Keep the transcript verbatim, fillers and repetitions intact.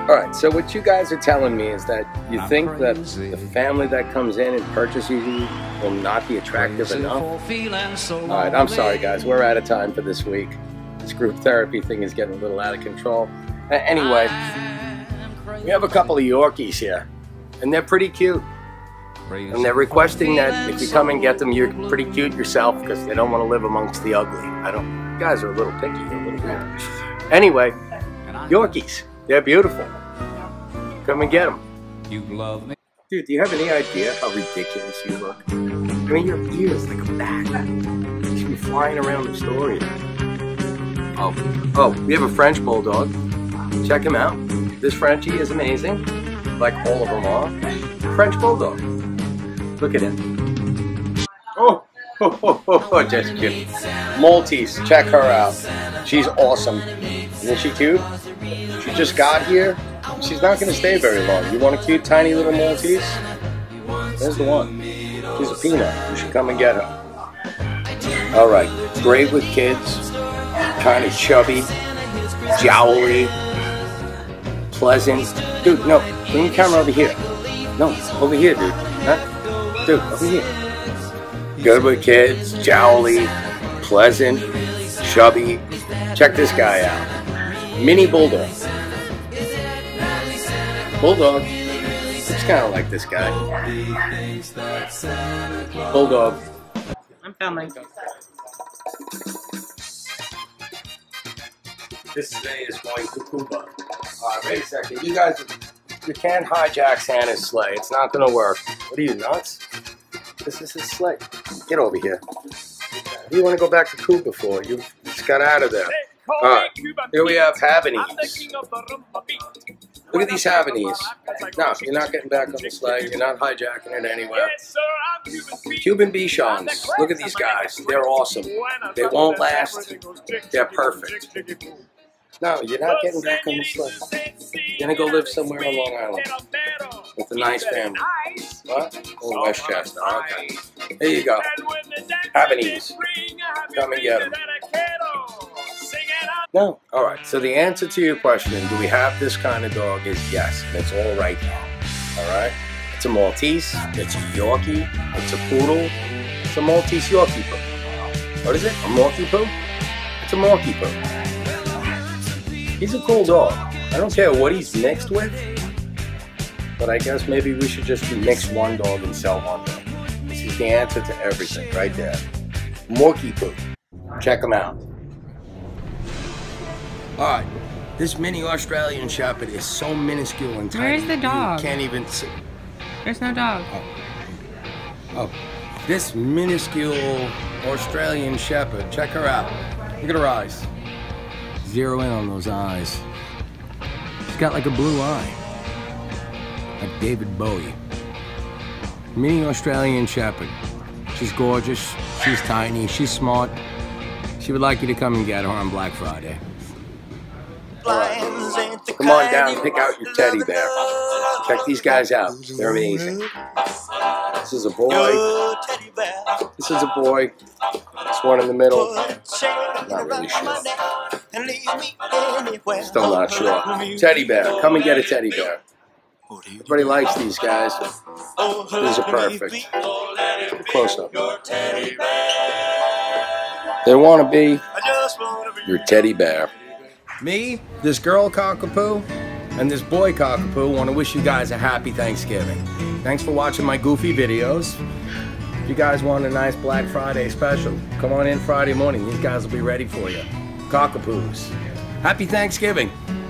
Alright, so what you guys are telling me is that you think that the family that comes in and purchases you will not be attractive enough? Alright, I'm sorry guys, we're out of time for this week. This group therapy thing is getting a little out of control. Uh, anyway, we have a couple of Yorkies here, and they're pretty cute. And they're requesting that if you come and get them, you're pretty cute yourself because they don't want to live amongst the ugly. I don't, you guys are a little picky, a little weird. Anyway, Yorkies. They're beautiful. Come and get them. You love me. Dude, do you have any idea how ridiculous you look? I mean, your ears like a bat. You should be flying around the store here. Oh, oh, we have a French Bulldog. Check him out. This Frenchie is amazing. Like all of them are. French Bulldog. Look at him. Oh, oh, oh, oh, oh, just cute. Maltese, check her out. She's awesome. Isn't she cute? She just got here. She's not going to stay very long. You want a cute, tiny little Maltese? There's the one. She's a peanut. You should come and get her. Alright, great with kids. Kind of chubby. Jowly. Pleasant. Dude, no. Bring the camera over here. No, over here, dude. Huh? Dude, over here. Good with kids. Jowly. Pleasant. Chubby. Check this guy out. Mini Bulldog. Bulldog. Looks kind of like this guy. Bulldog. I'm filming. This today is going to Cuba. Alright, wait a second. You guys, you can't hijack Santa's sleigh. It's not going to work. What are you, nuts? This is his sleigh. Get over here. What do you want to go back to Cuba for? You just got out of there. Alright, here we have Havanese. Look at these Havanese. No, you're not getting back on the sleigh. You're not hijacking it anywhere. Cuban Bichons. Look at these guys. They're awesome. They won't last. They're perfect. No, you're not getting back on the sleigh. You're going to go live somewhere on Long Island with a nice family. What? Oh, Westchester. Okay. There you go. Havanese. Come and get them. No. All right. So the answer to your question, do we have this kind of dog, is yes. And it's all right now. All right. It's a Maltese. It's a Yorkie. It's a Poodle. It's a Maltese Yorkie poo. What is it? A Morkie poo? It's a Morkie poo. He's a cool dog. I don't care what he's mixed with, but I guess maybe we should just mix one dog and sell one dog. This is the answer to everything right there. Morkie poo. Check him out. Alright, this mini Australian Shepherd is so minuscule and tiny. Where's the dog? You can't even see. There's no dog. Oh. oh. This minuscule Australian Shepherd, check her out. Look at her eyes. Zero in on those eyes. She's got like a blue eye. Like David Bowie. Mini Australian Shepherd. She's gorgeous. She's tiny. She's smart. She would like you to come and get her on Black Friday. Right. Come on down and pick out your teddy bear. Check these guys out. They're amazing. This is a boy. This is a boy. This one in the middle. Not really sure. Still not sure. Teddy bear. Come and get a teddy bear. Everybody likes these guys. These are perfect. Close up. They want to be your teddy bear. Me, this girl cockapoo, and this boy cockapoo want to wish you guys a happy Thanksgiving. Thanks for watching my goofy videos. If you guys want a nice Black Friday special, come on in Friday morning. These guys will be ready for you. Cockapoos. Happy Thanksgiving.